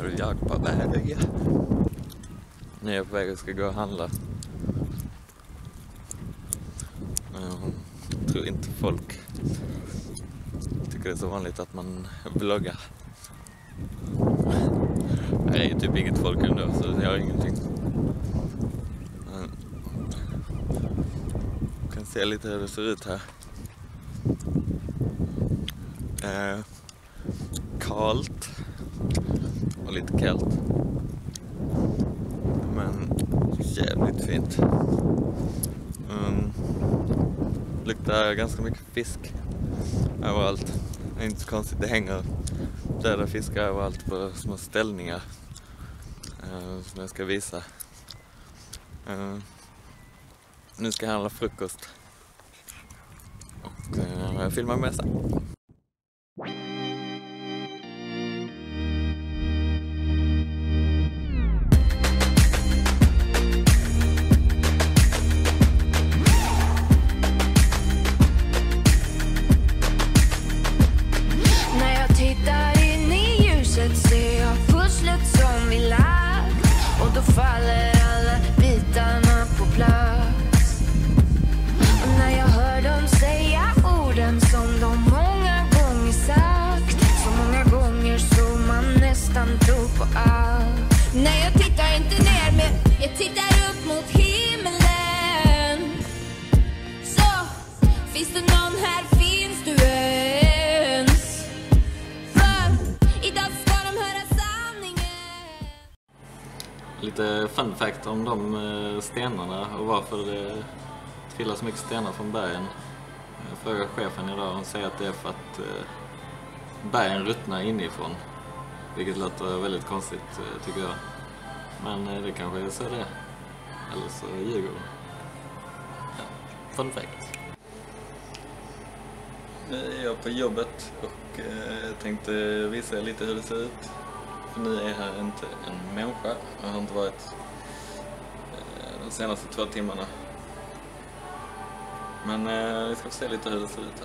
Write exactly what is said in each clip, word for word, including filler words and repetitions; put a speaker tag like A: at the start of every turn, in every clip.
A: är jag på väg. Nu är jag på väg och ska gå och handla. Jag tror inte folk tycker det är så vanligt att man vloggar. Det är ju typ inget folk ändå, så jag har ingenting. Jag kan se lite hur det ser ut här. Eh, kallt och lite kallt, men jävligt fint. Mm. Luktar ganska mycket fisk överallt. Det är inte så konstigt, det hänger döda fiskar överallt på små ställningar eh, som jag ska visa. Eh, nu ska jag handla frukost och eh, jag filmar med sen.
B: Då faller alla bitarna på plats. Och när jag hör dem säga orden som de många gånger sagt, så många gånger så man nästan tror på allt. Nej, jag tittar inte ner, men jag tittar upp mot himlen. Så, finns det någon här, finns du ens? För idag ska de höra sanningen.
A: Lite fun fact om de stenarna och varför det trillar så mycket stenar från bergen. Jag frågar chefen idag, hon säger att det är för att bergen ruttnar inifrån. Vilket låter väldigt konstigt, tycker jag. Men det kanske är så det är. Eller så ljuger hon. Ja, fun fact. Nu är jag på jobbet och jag tänkte visa er lite hur det ser ut. För nu är här inte en människa. Jag har inte varit de senaste två timmarna. Men eh, vi ska få se lite hur det ser ut här.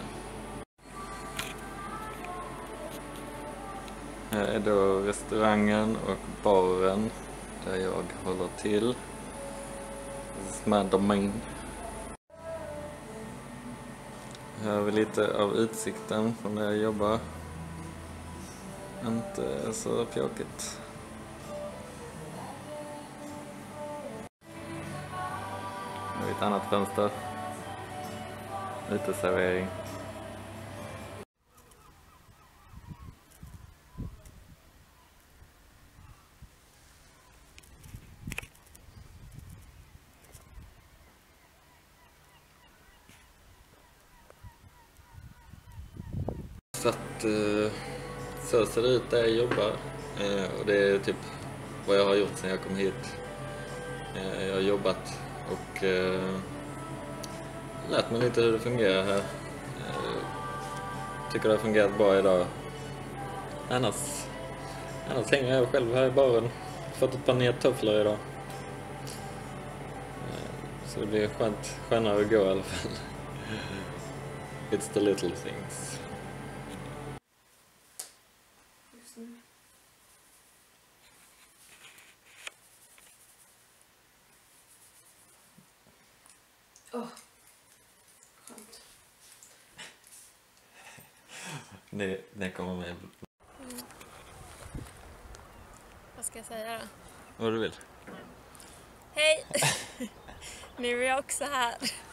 A: Här är då restaurangen och baren där jag håller till. This is my domain. Här har vi lite av utsikten från där jag jobbar. Inte så pjåkigt. Nu har vi ett annat fönster. Uteservering. Så att eh, så ser det ut där jag jobbar. Eh, och det är typ vad jag har gjort sedan jag kom hit. Eh, jag har jobbat och eh, lärt mig lite hur det fungerar här. Eh, tycker det har fungerat bra idag. Annars, annars hänger jag själv här i baren. Fått ett par nya tofflor idag. Eh, så det blir skönt, skönare att gå i alla fall. It's the little things.
B: Åh, oh, skönt.
A: Det, det kommer med.
C: Mm. Vad ska jag säga då?
A: Vad du vill.
C: Hej! Nu är jag också här.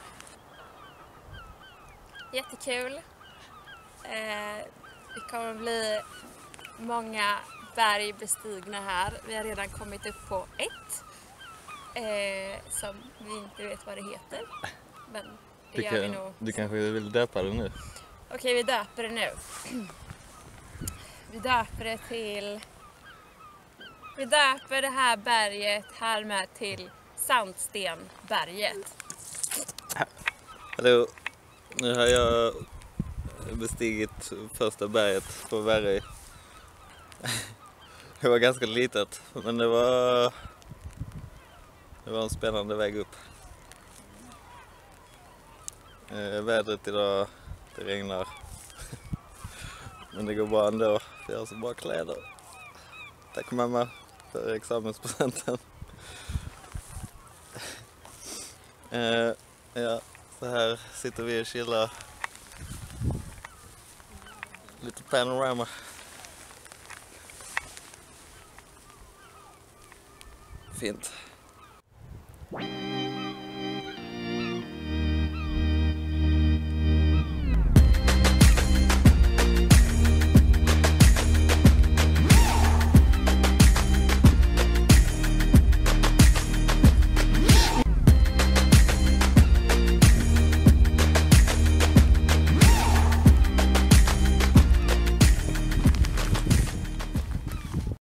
C: Jättekul. Eh, det kommer bli många berg bestigna här. Vi har redan kommit upp på ett. Eh, som vi inte vet vad det heter. Men det
A: du,
C: gör
A: kan,
C: vi nog.
A: du kanske vill döpa det nu?
C: Okej, vi döper det nu. Vi döper det till... Vi döper det här berget här med till Sandstenberget.
A: Hallå, nu har jag bestigit första berget på Värö. Det var ganska litet, men det var det var en spännande väg upp. Eh, vädret idag, det regnar. Men det går bra ändå, för jag har så bra kläder.
D: Tack mamma för examenspresenten. uh, ja, så här sitter vi och chillar. Lite panorama. Fint.